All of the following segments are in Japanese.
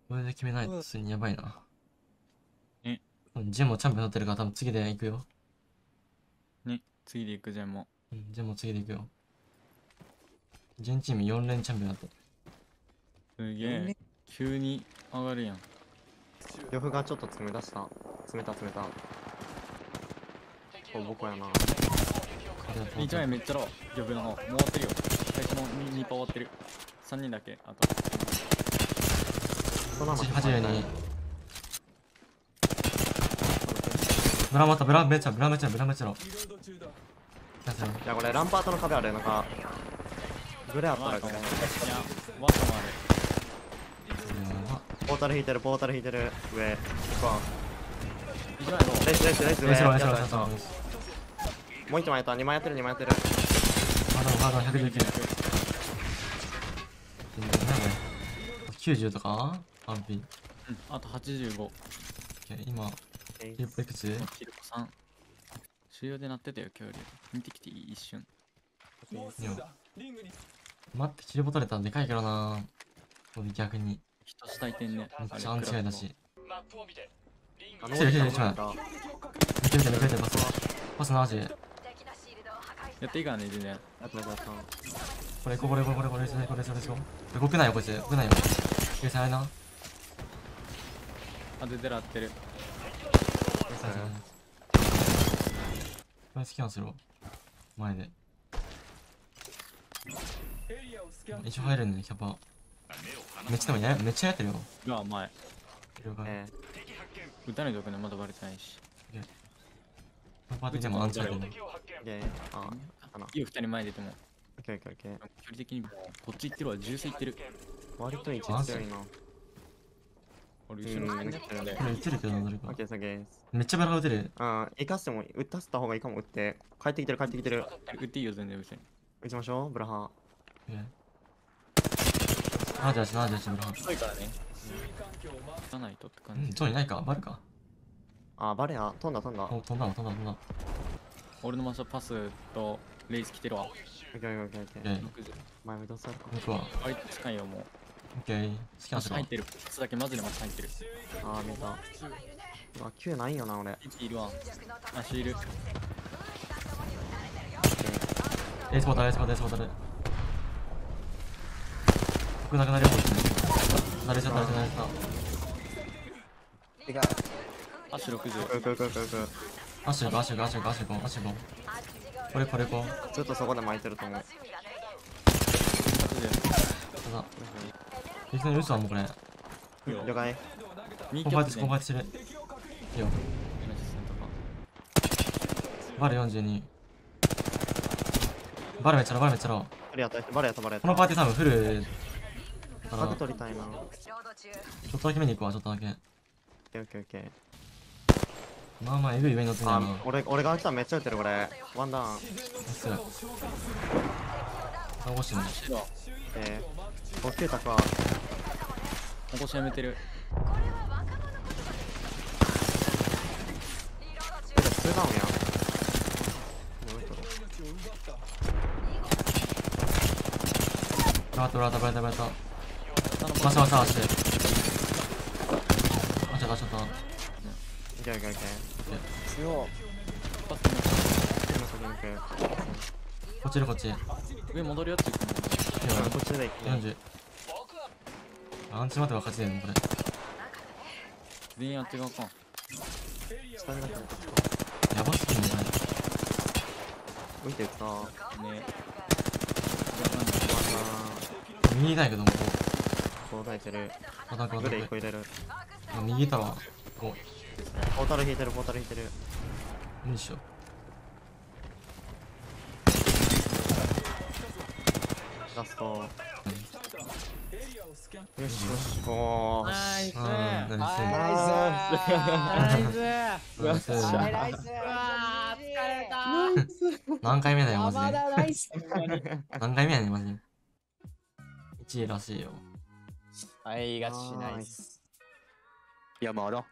これで決めないと普通にやばいな。 ね。 ジェンもチャンピオン取ってるから多分次で行くよ。 ね、次で行くじゃんもうん、ジェンも次で行くよ。ジェンチーム4連チャンピオンだった。 すげえ。急に上がるやん。 呂布がちょっと詰め出した。詰めた。こぼこやな。 1枚めっちゃロー。玉の方。もう終わってるよ。最初の2パ終わってる。3人だけ。あと。 82。ブラめっちゃろ。 いやこれランパートの壁ある。なんかグレあったらこれいや、ワットもある。 ポータル引いてる上行くわ。 1枚ロー。 レース上レースローやったやったももう1枚やった。2枚やってるハード119。90とか ?RP。 うん、あと85。 今、キルポいくつキルポ3。終了でなってたよ、今日より。見てきていい一瞬。 待って、キルポ取れたらでかいけどな。これ逆に。 人下いてんね。 めっちゃアンチガイだし。 あ来てる1枚。めくれてパスなし。 やっていいからね、全然。 これ国内よ、こいつ。国内よ。計算あれな。 あ、で、狙ってる。 これスキャンするわ。前で。一応入るね、キャパ。めっちゃやってるよ。 うわ、前。撃たないとくね、まだバレてないし。 このパーティーでもアンチあるね。 いいよ、2人前出ても。 距離的にもこっち行ってるわ、重視行ってる。 割と位置強いな。 俺、後ろにこれ撃てるけどな、誰か。 オッケーです。 めっちゃバラ撃てる。 生かしても撃たせた方がいいかも。撃って帰ってきてる。 撃っていいよ、全然後ろに。 撃ちましょうブラハ。 78ブラハ。 遅いからね。撃たないとって感じ。 ゾーンいないかバルか。 バレや。飛んだ。 飛んだ。 俺のマスパスとレイス来てるわ。 オッケー。前目どうするか。 僕は。 割と近いよ、もう。 オッケー。スキャンするわ。 入ってる。つだけマジでマス入ってる。 見た。うわ、9ないよな、俺。 いるわ。足いる。 エースポータル。僕なくなるよ、こいつ。慣れちゃった。 足60。 足5。これ。 ずっとそこで巻いてると思う。 いきなり撃つわ、もうこれ。 了解。 コンファイトしてる。いいよ。バル42。バルめっちゃろ。 バレやった。 このパーティー多分フル。 バグ取りたいな。 ちょっとだけ見に行くわ、ちょっとだけ。 オッケー。 まあ、えぐい上に乗ってないな。 俺が来たらめっちゃ撃ってる、これ。ワンダウン。 倒してね。 オッケー、タクは。 起こしやめてる。 ツーダウンやん。 バラバラ。足。 いけ。 こっち。 上戻るよって言っても。 こっちで行く。 40。アンチ待てば勝ちだよね、これ。 全員やっていかん。 下になってる。 やばすぎるね、これ。 浮いてた。 ね。 右だけども、 こう抱いてる。 またグレ1個入れる。 右いたわ。こポータル引いてる。 う。無理しよ。 ラスト。よし。おー。 ナイス。 何回目だよ、マジで。何回目やねん、マジで。1位らしいよ。 ナイス。 山田。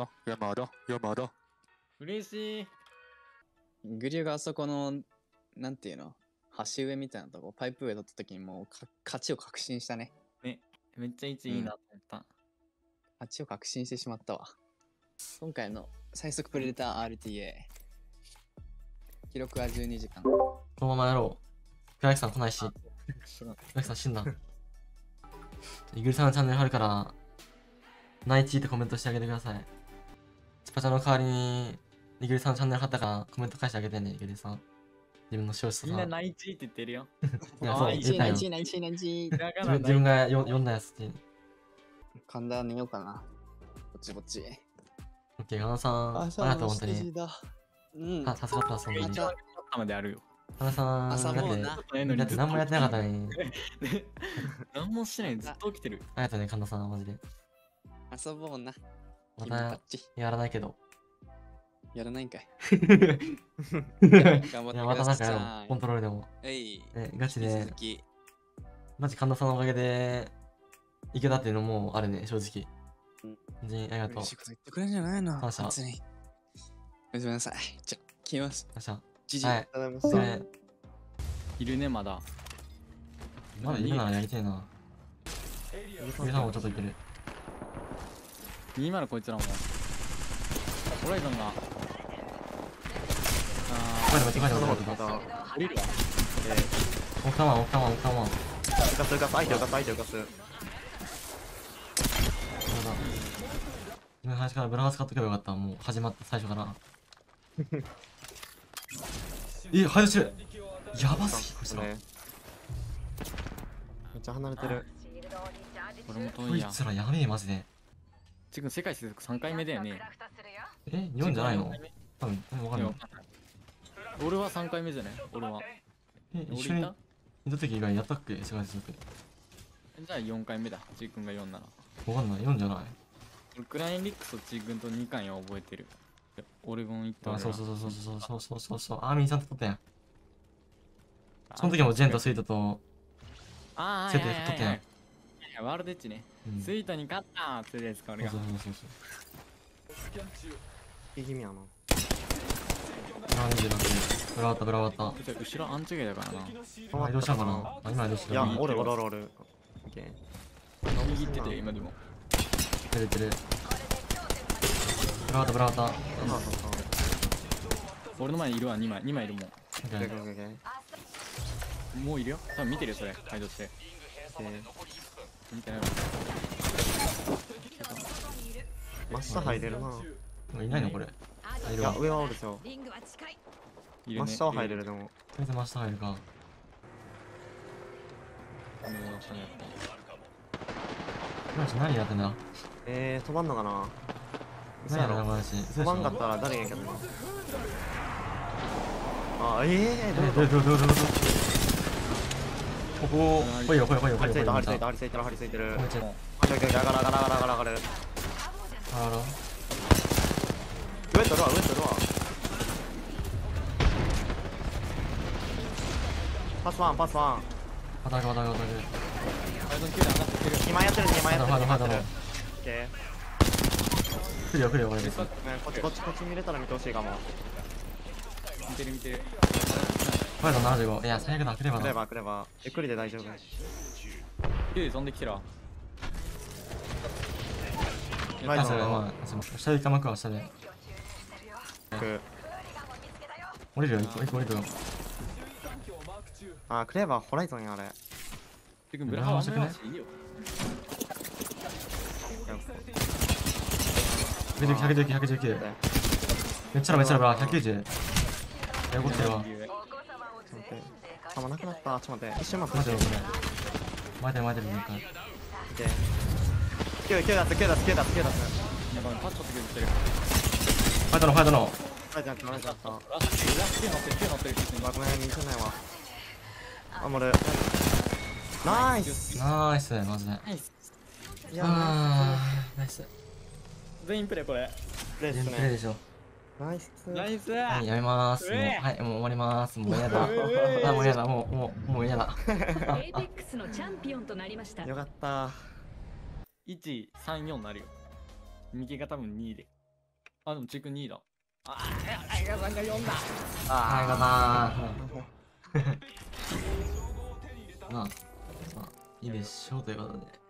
嬉しい。 グリューがあそこの、なんていうの、橋上みたいなとこ、パイプ上だった時にもう勝ちを確信したね。 めっちゃ1位いいなと思った。 あっちを確信してしまったわ。今回の最速プレデター RTA。記録は12時間。 このままやろう。倉木さん来ないし。倉木さん死んだ。イグルさんのチャンネル貼るから、ナイチーってコメントしてあげてください。チパチャの代わりに、イグルさんのチャンネル貼ったからコメント返してあげてね、イグルさん。自分の視聴者さん。 みんなナイチーって言ってるよ。 いや、そう、 ナイ言ったよ。自分が読んだやつって。 神田寝ようかな。ぼちぼち。 オッケー、神田さん、ありがとう、本当に。 うん。 助かった、そんなに。 まであるよ。 神田さん、 朝もうな。 だって何もやってなかったのに。 何もしてない、ずっと起きてる。 ありがとうね、神田さん、マジで。 遊ぼうな。 またやらないけど。 やらないんかい。 頑張ってまたなんかやろう、コントロールでも。ガチで、マジ神田さんのおかげで、いけたっていうのもあるね、正直。本当にありがとう。 嬉しいこと言ってくれるんじゃないの。 感謝。 別に。ごめんなさい。じゃあ、消えます。 感謝。 はい。 いるね、まだ。 まだいるならやりてえな。イグさんもちょっといける。 20こいつらも。ホライゾンが。 降りるわ。奥多摩。 浮かす、相手浮かす。 今最初からブラウス買っとけばよかった。もう始まった最初から。配置してる。やばすぎ、こいつら。 めっちゃ離れてる。 これも遠こいいや。 つらやべえ、マジで。 ちくん世界接続3回目だよね。 日本じゃないの？多分、わかんない。 俺は3回目じゃない？俺は。 一緒にいた時以外やったっけ？世界接続。 じゃあ4回目だ。ちくんが4なら。 わかんない、4じゃない。 ウクライナリックスとちくんと2回は覚えてる。オレゴン行ったあ、そう。アーミンさんと撮ったやん。その時もジェンとスイートと、セットで撮ったやん。 ワールドエッジね。スイートに勝ったーってやつか、俺が。 そう。 いい気味やな。 ブラ終わった。 後ろアンチゲーだからな。 移動したんかな？今移動してる。 いや、おる。 右行ってて、今でも。 出てる。ブラ終わった。 俺の前にいるわ、2枚いるもん。もういるよ。多分見てるよ、それ。解除して。見てないわ。 真下入れるな。 いないのこれ。 いや、上はおるですよ。真下は入れるでも。 とりあえず真下入るか。何やってんだ？ 飛ばんのかな？ 何やろな、 飛ばんかったら誰やけどな。あ、 どうここ、来いよ。 張り付いてる。上がる。上とドア。パスワン。 アタック。 2枚やってる。オッケー。 来るよ、これです。 こっち見れたら見てほしいかも。 見てる。 ファイト75。いや、最悪だ、来ればな。 来れば。ゆっくりで大丈夫。 で飛んできてるわ。 下で行かまくわ、下で。降りるよ。 あ、クレーバーホライゾンやあれ。 ブラハワしてくね。 119。めっちゃブラ、190。怒ってるわ。 弾なくなった。ちょっと待って。一瞬待って。 巻いてるなんか。 9出す。 なんかパッチョってくれてる。 ファイトの。 あ、乗ってる。ごめん、見せないわ。守る。ナイス、 マジで。ナイス。 全員プレイこれ。 プレイですプレイでしょ。 ナイス。 はい、やめます。もう終わります。もうやだ。もうやだ。もうやだ。 エイペックスのチャンピオンとなりました。 よかった。 1、3、4になるよ。右が多分2で。あ、でもチーク2だ。あいがさんが4だ。 まあ、いいでしょうということで。